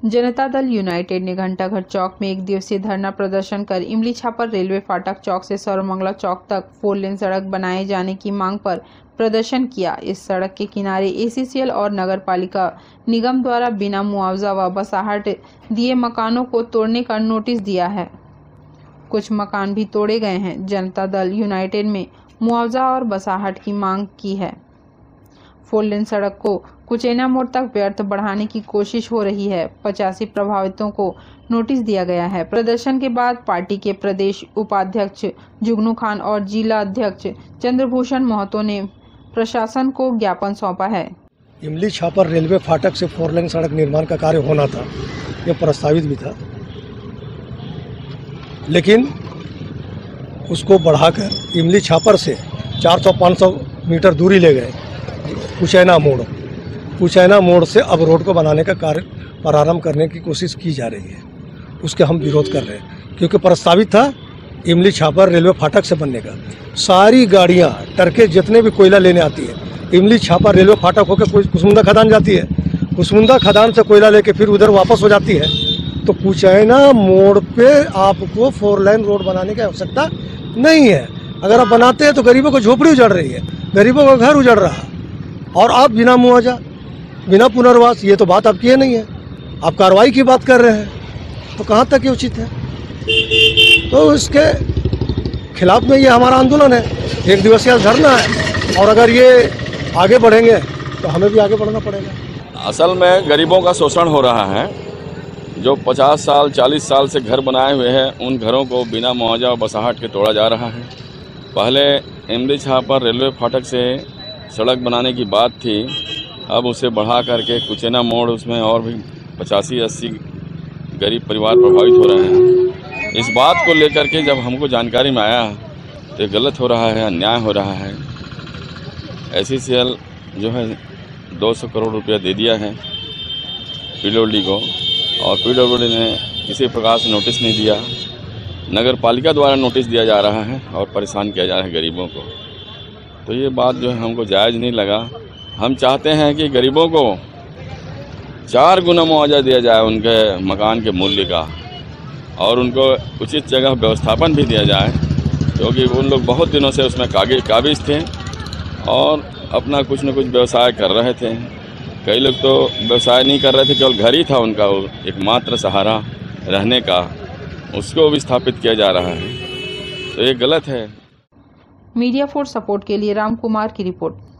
Janata Dal United ने घंटाघर चौक में एक दिवसीय धरना प्रदर्शन कर इमली छापर रेलवे फाटक चौक से सर्वमंगला चौक तक 4 लेन सड़क बनाए जाने की मांग पर प्रदर्शन किया। इस सड़क के किनारे एसीसीएल और नगरपालिका निगम द्वारा बिना मुआवजा व बसाहट दिए मकानों को तोड़ने का नोटिस दिया है। कुछ मकान भी तोड़े गए हैं। जनता दल यूनाइटेड में मुआवजा और बसाहट की मांग की है। 4 लेन सड़क को कुचेना मोड़ तक व्यर्थ बढ़ाने की कोशिश हो रही है। 85 प्रभावितों को नोटिस दिया गया है। प्रदर्शन के बाद पार्टी के प्रदेश उपाध्यक्ष जुगनू खान और जिला अध्यक्ष चंद्रभूषण महतो ने प्रशासन को ज्ञापन सौंपा है। इमली छापर रेलवे फाटक से 4 लेन सड़क निर्माण का कार्य होना था, यह प्रस्तावित भी था, लेकिन उसको बढ़ाकर इमली छापर से 400-500 मीटर दूरी ले गए। कुचैना मोड़ से अब रोड को बनाने का कार्य प्रारंभ करने की कोशिश की जा रही है। उसके हम विरोध कर रहे हैं, क्योंकि प्रस्तावित था इमली छापर रेलवे फाटक से बनने का। सारी गाड़ियां टरके जितने भी कोयला लेने आती है, इमली छापर रेलवे फाटक होकर कुसमुंदा खदान जाती है। कुसमुंदा खदान से कोयला लेके फिर उधर वापस हो जाती है। तो कुचैना मोड़ पे आपको 4 लेन रोड बनाने की आवश्यकता नहीं है। अगर आप बनाते हैं तो गरीबों को झोपड़ी उजड़ रही है, गरीबों का घर उजड़ रहा है, और आप बिना मुआवजा, बिना पुनर्वास, ये तो बात आपकी है नहीं है। आप कार्रवाई की बात कर रहे हैं, तो कहाँ तक ये उचित है? तो इसके खिलाफ में ये हमारा आंदोलन है, 1 दिवसीय धरना है, और अगर ये आगे बढ़ेंगे तो हमें भी आगे बढ़ना पड़ेगा। असल में गरीबों का शोषण हो रहा है। जो 50 साल 40 साल से घर बनाए हुए हैं, उन घरों को बिना मुआवजा और बसाहट के तोड़ा जा रहा है। पहले इमली छापर रेलवे फाटक से सड़क बनाने की बात थी, अब उसे बढ़ा करके कुचेना मोड़, उसमें और भी 85-80 गरीब परिवार प्रभावित हो रहे हैं। इस बात को लेकर के जब हमको जानकारी में आया तो गलत हो रहा है, अन्याय हो रहा है। एसीसीएल जो है 200 करोड़ रुपया दे दिया है पीडब्ल्यूडी को, और पीडब्ल्यूडी ने किसी प्रकार से नोटिस नहीं दिया। नगर पालिका द्वारा नोटिस दिया जा रहा है और परेशान किया जा रहा है गरीबों को। तो ये बात जो है हमको जायज़ नहीं लगा। हम चाहते हैं कि गरीबों को 4 गुना मुआवजा दिया जाए उनके मकान के मूल्य का, और उनको उचित जगह व्यवस्थापन भी दिया जाए, क्योंकि उन लोग बहुत दिनों से उसमें काबिज थे और अपना कुछ न कुछ व्यवसाय कर रहे थे। कई लोग तो व्यवसाय नहीं कर रहे थे, केवल घर ही था उनका एकमात्र सहारा रहने का, उसको विस्थापित किया जा रहा है। तो ये गलत है। मीडिया फॉर सपोर्ट के लिए राम कुमार की रिपोर्ट।